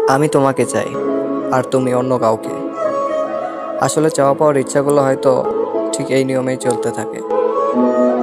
আমি তোমাকে চাই, আর তুমি অন্য কাউকে। আসলে চাওয়া পাওয়ার ইচ্ছাগুলো হয়তো ঠিক এই নিয়মেই চলতে থাকে।